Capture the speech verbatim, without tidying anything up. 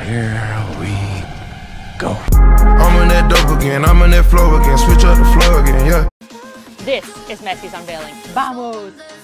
Here we go. I'm on that dope again, I'm on that flow again, switch up the flow again, yeah. This is Messi's unveiling. Vamos!